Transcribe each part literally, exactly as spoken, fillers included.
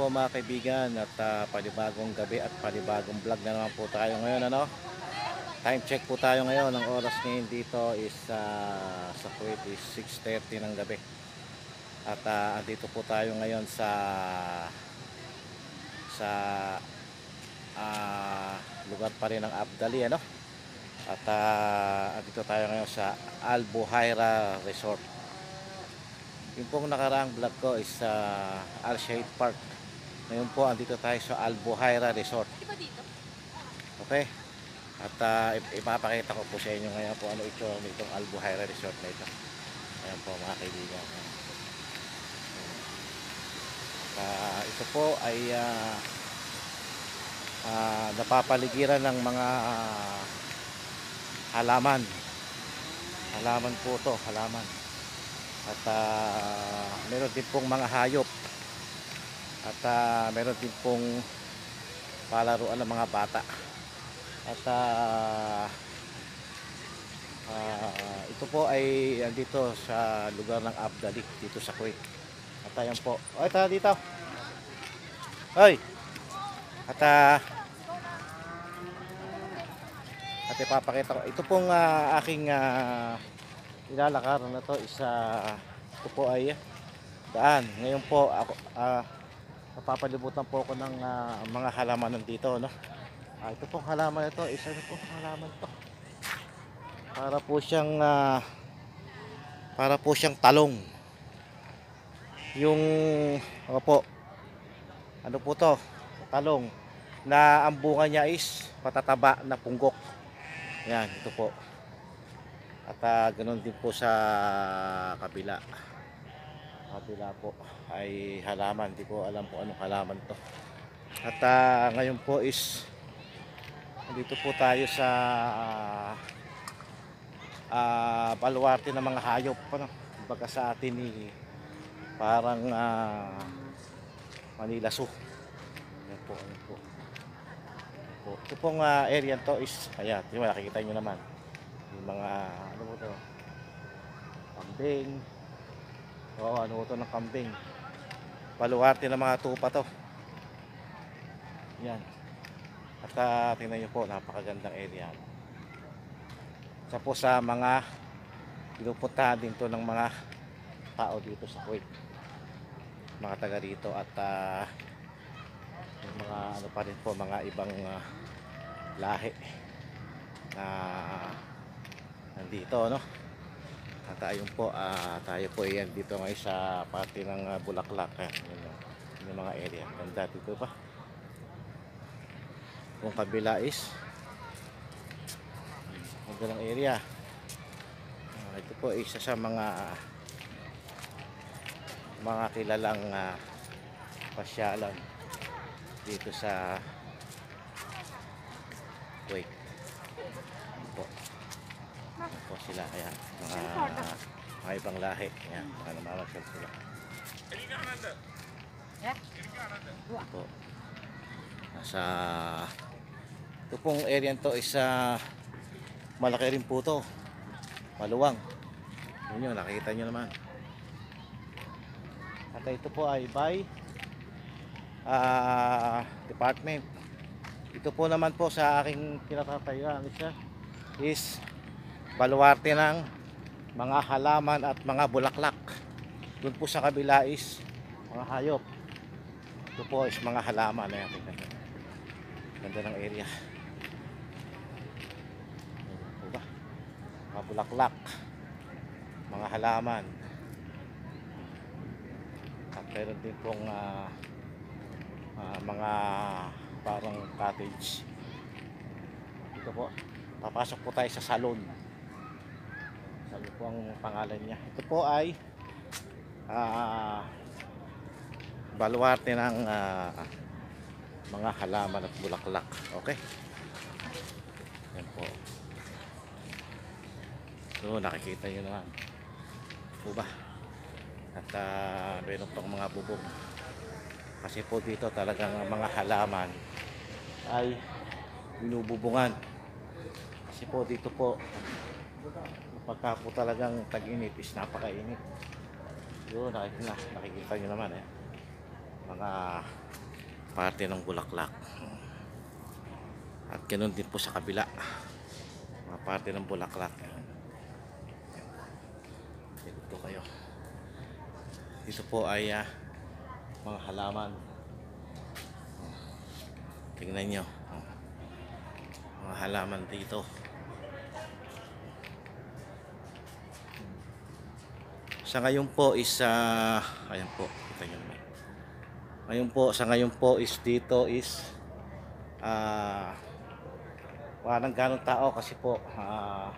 po mga kaibigan at uh, panibagong gabi at panibagong vlog na naman po tayo ngayon, ano. Time check po tayo ngayon. Ang oras ngayon dito is uh, sa Kuwait is six thirty ng gabi. At uh, andito po tayo ngayon sa sa uh, lugar pa rin ng Abdali, ano. At uh, andito tayo ngayon sa Al Buhaira Resort. Yung pong nakaraang vlog ko is sa uh, Al Shahid Park. Ngayon po andito tayo sa Al Buhaira Resort. Okay. At uh, ipapakita ko po sa inyo ngayon po ano ito nitong Al Buhaira Resort na ito. Ayan po mga kaibigan. Uh, ito po ay uh, uh, napapaligiran ng mga uh, halaman. Halaman po to, halaman. At uh, meron din pong mga hayop. At uh, meron din pong palaruan ng mga bata. At uh, uh, ito po ay dito sa lugar ng Abdali, dito sa Kuwait. At ayan po. O, ito dito. Hoy! At uh, at ipapakita ko. Ito pong uh, aking uh, ilalakaran na to is uh, ito po ay daan. Ngayon po ako uh, napapalibutan po ako ng uh, mga halaman nandito, no. Ah, ito pong halaman ito, isa na pong halaman to. Para po siyang uh, para po siyang talong. Yung opo. Ano po to? Talong na ang bunga niya is patataba na punggok. Yan, ito po. At uh, ganoon din po sa kabila. Kabila po ay halaman. Hindi ko alam po anong halaman to. At uh, ngayon po is dito po tayo sa uh, uh, baluarte ng mga hayop. Ano? Baga sa atin ni parang uh, Manila Zoo. Yan po, yan po. Yan po. Ito pong uh, area to is ayan, di ba nakikita nyo naman yung mga ano po to, kambing. Oo, ano po to ng kambing, baluarte ng mga tupa to. Yan. At uh, tingnan nyo po, napakagandang area. Isa po sa mga pinupuntahan din to ng mga tao dito sa Kuwait, mga taga dito. At uh, yung mga ano pa rin po, mga ibang uh, lahi na nandito, no. At ayun po, uh, tayo po yan dito ngayon sa parte ng uh, Bulaklak. Ayan, yun, yun, yung mga area. Ganda dito pa. Kung kabila is magandang area. Uh, ito po isa sa mga mga kilalang uh, pasyalan dito sa Kuwait. Po. Po sila kaya mga mga ibang lahi. Ayan, mga namamasyal sila. Po. Nasa ito pong area to is uh, malaki rin po to, maluwang. Yun yun, nakikita nyo naman. At ito po ay by uh, department. Ito po naman po sa aking kinatatayuan isa is baluarte ng mga halaman at mga bulaklak. Doon po sa kabila is mga hayop. Ito po is mga halaman. Ayan, ganda ng area. Diba? Mga bulaklak, mga halaman. At meron din pong uh, uh, mga parang cottage. Dito po, papasok po tayo sa salon. Sabi po ang pangalan niya. Ito po ay uh, baluarte ng uh, mga halaman at bulaklak. Okay? Yan po. So nakikita nyo naman po ba? At uh, meron pang mga bubong. Kasi po dito talagang mga halaman ay binububungan. Kasi po dito po pagka po talagang tag-init is napakainit. Yun, nakikita, nakikita nyo naman eh. Mga parte ng bulaklak. At ganoon din po sa kabila, mga parte ng bulaklak. Dito kayo. Dito po ay uh, mga halaman. Tingnan nyo, mga halaman dito. Sa ngayon po is uh, ayan po, kita nyo naman. Ngayon po, sa ngayon po is dito is uh, walang ganong tao kasi po uh,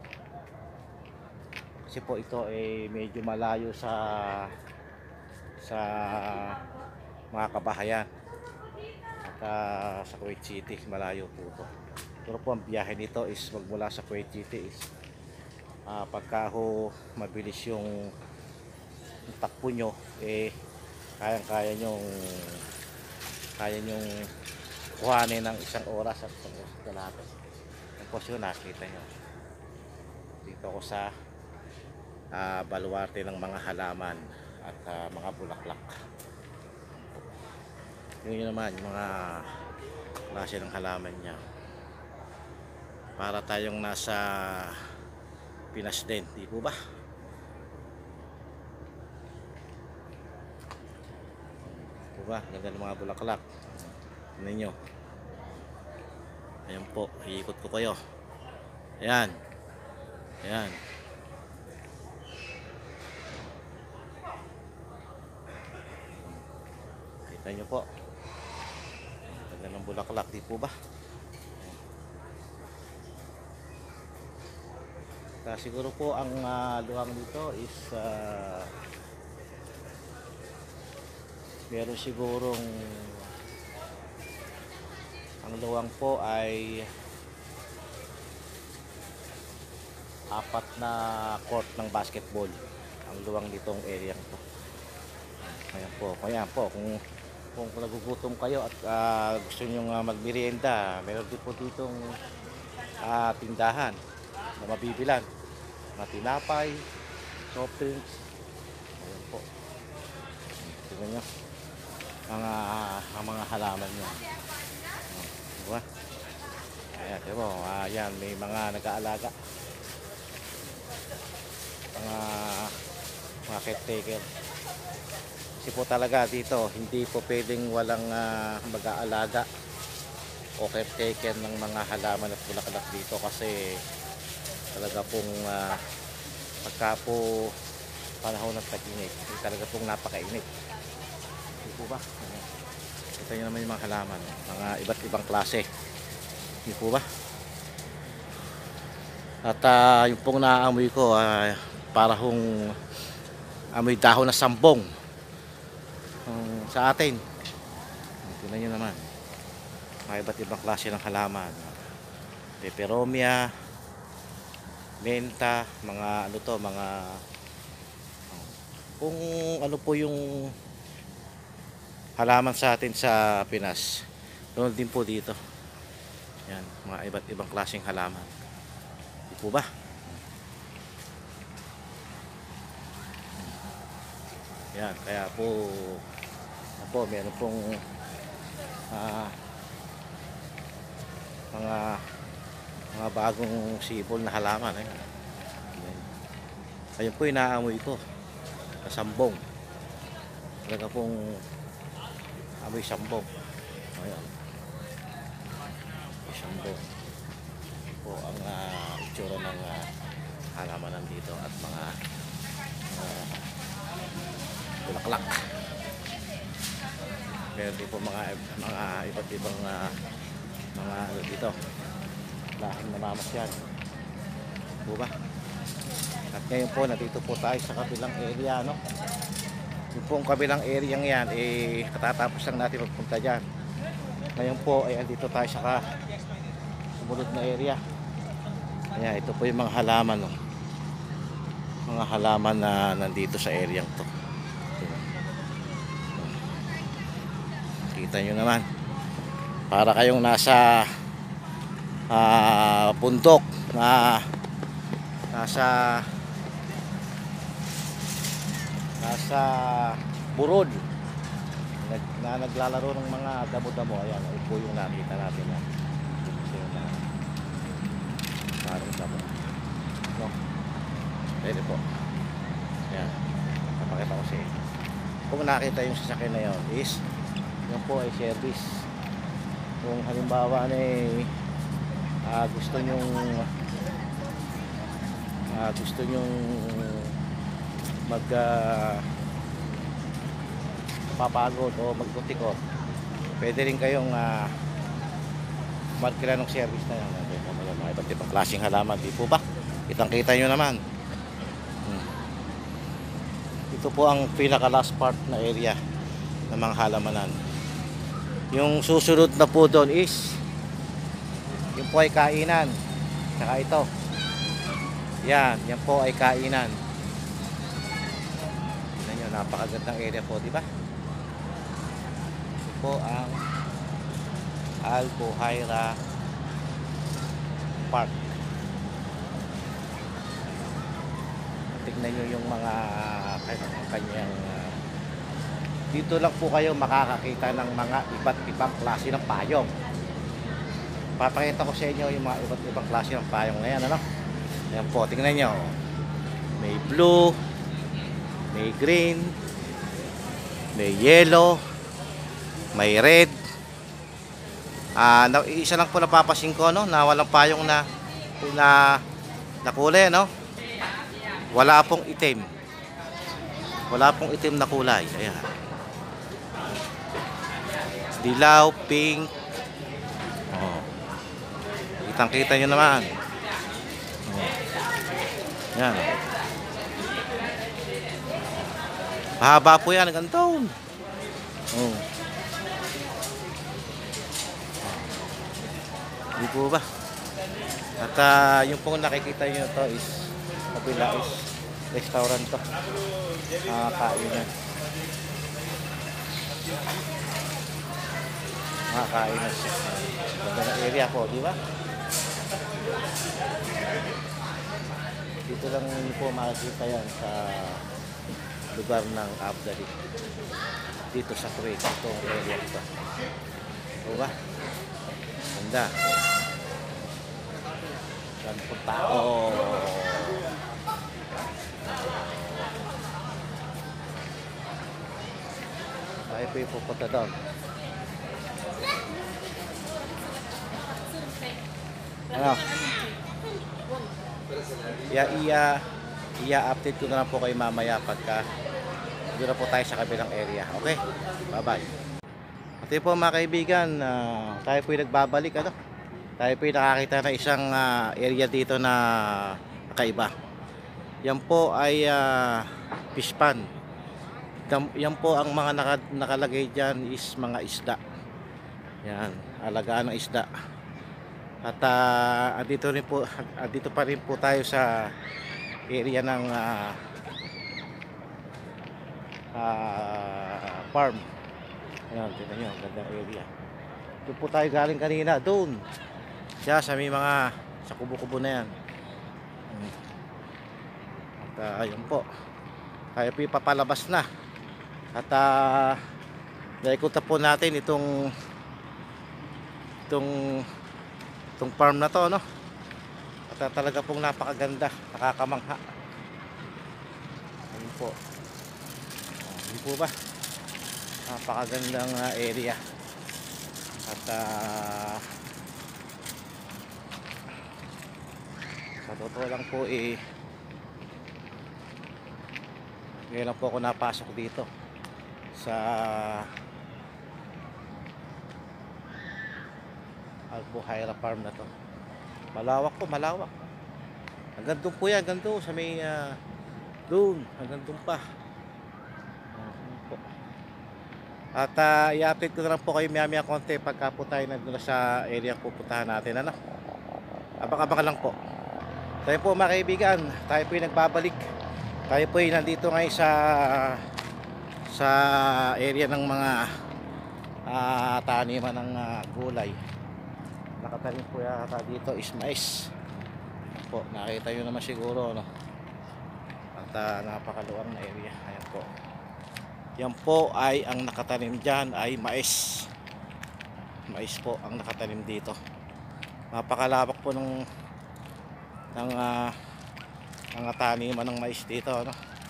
kasi po ito ay eh, medyo malayo sa sa mga kabahayan at uh, sa Kuwait City, malayo po ito. Pero po ang biyahe nito is magmula sa Kuwait City is uh, pagka ho mabilis yung takbo nyo eh kayang-kaya nyong kaya nyong kuhanin ng isang oras at isang oras kalahati. Yan po siya, nakita nyo dito ako sa uh, baluarte ng mga halaman at uh, mga bulaklak. Yun yun naman yung mga klase ng halaman nya, para tayong nasa Pinas din, di po ba? Diba? Ganda ng mga bulaklak. Tignan nyo. Ayan po, iikot ko kayo. Ayan. Ayan. Kita nyo po. Ganda ng bulaklak, di po ba? Kaya siguro po ang uh, luwang dito is uh, meron sigurong ang luwang po ay apat na court ng basketball ang luwang ditong area to. Ayan po, ayan po kung kung nagugutom kayo at uh, gusto nyo uh, magmerienda, meron din po ditong uh, tindahan na mabibilan, mga tinapay, soft drinks. Ayan po, tingnan nyo mga ang mga halaman niya. Diba? Ayan, diba? Ayan, may mga nag-aalaga. Mga mga caretaker. Kasi po talaga dito, hindi po pwedeng walang uh, mag-aalaga o caretaker ng mga halaman at bulaklak dito kasi talaga pong uh, pagka po panahon ng tag-init, talaga pong napakainit. Hindi po ba? Ito nyo naman yung mga halaman, mga iba't ibang klase. Hindi po ba? At uh, yung pong naamoy ko uh, para hong amoy dahon na sambong um, sa atin. Tingnan nyo naman, mga iba't ibang klase ng halaman. Peperomia, menta, mga ano to, mga kung ano po yung halaman sa atin sa Pinas, doon din po dito. Yan, mga iba't ibang klaseng halaman. Di po ba? Yan, kaya po po meron pong uh, mga mga bagong sibol na halaman eh. Ayun po yung naamoy ko, kasambong. Talaga pong amoy sambong. Ayan, sambong po ang uh, itsura ng uh, halaman nandito at mga uh, bulaklak. Meron din po mga mga iba't ibang uh, mga ano dito, lahing namamasyan po ba? At ngayon po nandito po tayo sa kabilang area, no? Yung pong kabilang area yan eh katatapos lang natin magpunta dyan. Ngayon po ay andito tayo sa sumunod na area. Ayan, ito po yung mga halaman, no? Mga halaman na nandito sa area to. Kita nyo naman, para kayong nasa uh, bundok na nasa nasa burod. nag, na naglalaro ng mga damo-damo. Ayan, upo yung nakita natin na kasi na parang damo, no? Pwede po. Ayan, napakita ko siya. Kung nakita yung sasakyan na yun is yun po ay service. Kung halimbawa na eh, uh, gusto nyong uh, gusto nyong mag uh, papagod o magbutikot, pwede rin kayong uh, magkila ng service na yan. Mga iba't ibang klaseng halaman, di po ba? Kitang kita nyo naman. hmm. Ito po ang pinaka last part na area ng mga halamanan. Yung susunod na po doon is yung po ay kainan. Saka ito, yan, yan po ay kainan. Tignan nyo, napakagandang area po, di ba? Ito po ang Albuhaira Park. Tignan nyo yung mga kanyang uh, dito lang po kayo makakakita ng mga iba't ibang klase ng payong. Papakita ko sa inyo yung mga iba't ibang klase ng payong na yan, ano? Ayan po, tingnan nyo. May blue, may green, may yellow, may red. Ah, uh, isa lang po napapasin ko, no, na walang payong na na, na kulay, no? Wala pong itim. Wala pong itim na kulay. Ayan. Dilaw, pink. Oh. Kitang-kita nyo naman. Oh. Yan. Mahaba po yan, ganito. Oh. Di po ba? At uh, yung pong nakikita nyo to is kabila is restaurant to. Uh, kainan. Mga kainan siya. Ganda na area po, di ba? Dito lang po makikita yan sa lugar ng Abdali. Dito sa Kuwait, itong area ito. Diba? Ganda. Saan po tao? Tayo po yung pupunta doon. Ano? Iya, iya, iya update ko na lang po kayo mamaya pagka doon na po tayo sa kabilang area. Okay? Bye-bye. At yun po mga kaibigan, uh, tayo po yung nagbabalik, ano? Tayo po yung nakakita na isang uh, area dito na kakaiba. Yan po ay uh, fish pond. Yan po ang mga naka, nakalagay dyan is mga isda. Yan, alagaan ng isda. At uh, andito rin po, andito pa rin po tayo sa area ng uh, uh, farm. Ayan, tignan nyo, gandang area. Doon po tayo galing kanina, doon. Siya sa may mga, sa kubo-kubo na yan. At uh, ayun po. Tayo po papalabas na. At uh, naikuta po natin itong itong itong farm na to, no? At uh, talaga pong napakaganda, nakakamangha. Ayun po. Ayun po ba? Napakagandang uh, area. At uh, sa totoo lang po eh, ngayon lang po ako napasok dito sa Albuhaira Farm na to. Malawak po, malawak. Hanggang doon po yan, hanggang doon sa may uh, doon, hanggang doon pa. At uh, i-update ko na lang po kayo maya-maya konti pagka po tayo nandun sa area pupuntahan natin, ano? Abang-abang lang po. Tayo po mga kaibigan, tayo po yung nagbabalik. Tayo po yung nandito ngayon sa sa area ng mga uh, taniman ng uh, gulay. Nakatanim po yata dito is mais. Po, nakita nyo naman siguro, no? At uh, napakaluwang na area. Ayan po. Yan po ay ang nakatanim dyan ay mais. Mais po ang nakatanim dito. Napakalawak po ng ng uh, mga taniman ng mais dito, ano?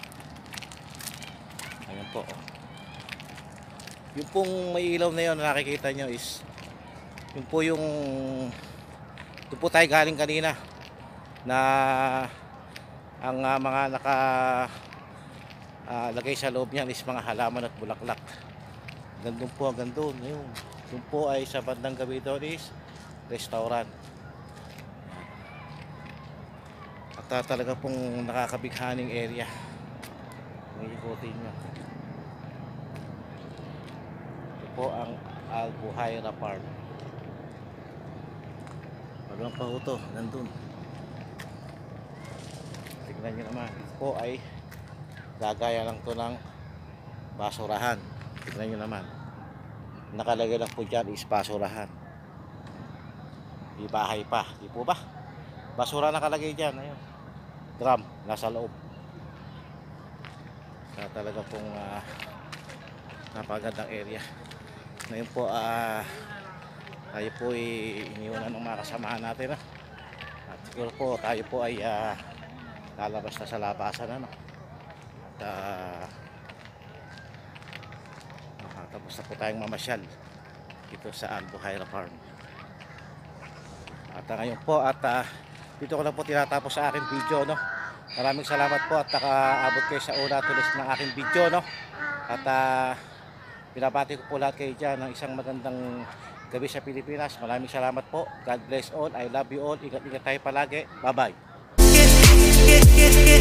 Ayan po. Yung pong may ilaw na yun na nakikita nyo is yun po yung doon po tayo galing kanina na ang uh, mga naka uh, lagay sa loob niyan is mga halaman at bulaklak. Gandun po, gandun. Yun. Yun po ay sa bandang gabi doon is restaurant. At uh, talaga pong nakakabighaning area. Ngikutin nyo. Ito po ang Albuhaira Farm. Walang pa ho to, nandun. Tignan nyo naman. Ito po ay gagaya lang to ng basurahan. Tignan nyo naman. Nakalagay lang po dyan is basurahan. Di bahay pa. Di po ba? Basura nakalagay dyan. Ayun. Drum. Nasa loob. Kaya talaga pong uh, napagandang area. Ngayon po ah uh, tayo po ay iniwanan ng mga kasamahan natin, no? At siguro po tayo po ay uh, lalabas na sa labasan, ano? At uh, uh, tapos na po tayong mamasyal dito sa Albuhaira Farm. At uh, ngayon po at uh, dito ko na po tinatapos sa aking video, no? Maraming salamat po at nakaabot kayo sa una tulis ng aking video, no? At uh, binabati ko po lahat kayo dyan ng isang magandang gabi sa Pilipinas. Maraming salamat po. God bless all. I love you all. Ingat-ingat tayo palagi. Bye-bye.